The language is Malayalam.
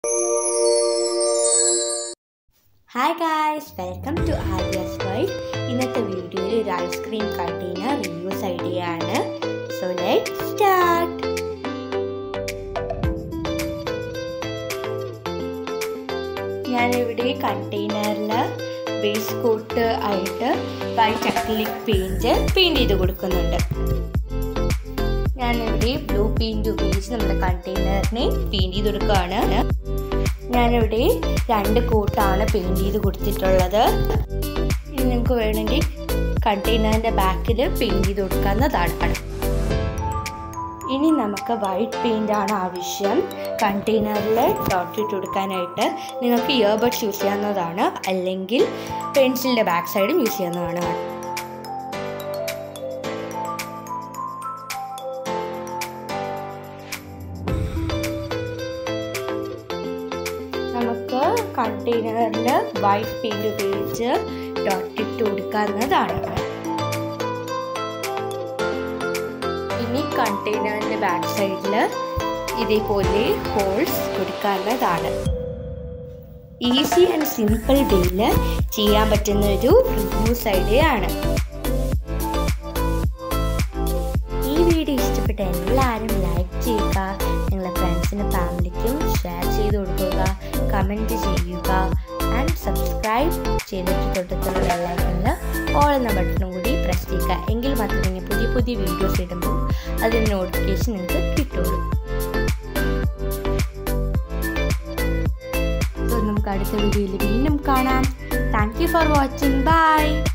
Hi guys, welcome to Arya's world. ഇന്നത്തെ വീഡിയോയിൽ ഒരു ഐസ്ക്രീം കണ്ടെയ്നർ റിവ്യൂസ് ഐഡിയ ആണ്. So let's start. ഞാനിവിടെ കണ്ടെയ്നറിൽ ബേസ് കോട്ട് ആയിട്ട് വൈറ്റ് അക്രിലിക് പെയിന്റ് ചെയ്ത് കൊടുക്കുന്നുണ്ട്. ഞാനിവിടെ ബ്ലൂ പെയിന്റ് ഉപയോഗിച്ച് നമ്മുടെ കണ്ടെയ്നറിനെ പെയിന്റ് ചെയ്ത് കൊടുക്കുകയാണ്. ഞാനിവിടെ 2 കോട്ടാണ് പെയിന്റ് ചെയ്ത് കൊടുത്തിട്ടുള്ളത്. ഇനി നിങ്ങൾക്ക് വേണമെങ്കിൽ കണ്ടെയ്നറിൻ്റെ ബാക്കിൽ പെയിന്റ് ചെയ്ത് കൊടുക്കാവുന്നതാണ്. ഇനി നമുക്ക് വൈറ്റ് പെയിന്റ് ആണ് ആവശ്യം. കണ്ടെയ്നറിൽ ഡോട്ട് ഇട്ട് കൊടുക്കാനായിട്ട് നിങ്ങൾക്ക് ഇയർബഡ്സ് യൂസ് ചെയ്യാവുന്നതാണ്, അല്ലെങ്കിൽ പെൻസിലിൻ്റെ ബാക്ക് സൈഡും യൂസ് ചെയ്യാവുന്നതാണ്. നമുക്ക് കണ്ടെയ്നറിൽ വൈറ്റ് പെയിന്റ് ഉപയോഗിച്ച് ഡോട്ട് ഇട്ട് കൊടുക്കാവുന്നതാണ്. ഇനി കണ്ടെയ്നറിൻ്റെ ബാക്ക് സൈഡിൽ ഇതേപോലെ ഹോൾസ് കൊടുക്കാവുന്നതാണ്. ഈസി ആൻഡ് സിമ്പിൾ വേയിൽ ചെയ്യാൻ പറ്റുന്ന ഒരു റിവ്യൂസ് ഐഡിയ ആണ്. ഈ വീഡിയോ ഇഷ്ടപ്പെട്ട എല്ലാവരും ലൈക്ക് ചെയ്യുക, നിങ്ങളുടെ ഫ്രണ്ട്സിനും ഫാമിലിക്കും ഷെയർ ചെയ്ത് കൊടുക്കുക, കമൻറ്റ് ചെയ്യുക ആൻഡ് സബ്സ്ക്രൈബ് ചെയ്തിട്ട് തൊട്ടടുത്തുള്ള ബെല്ലൈക്കണിൽ ഓൾ എന്ന ബട്ടണും കൂടി പ്രസ് ചെയ്യുക. എങ്കിൽ മാത്രമേ പുതിയ വീഡിയോസ് ഇടുമ്പോൾ അതിന് നോട്ടിഫിക്കേഷൻ നിങ്ങൾക്ക് കിട്ടുള്ളൂ. സോ നമുക്ക് അടുത്ത വീഡിയോയിൽ വീണ്ടും കാണാം. Thank you for watching. By.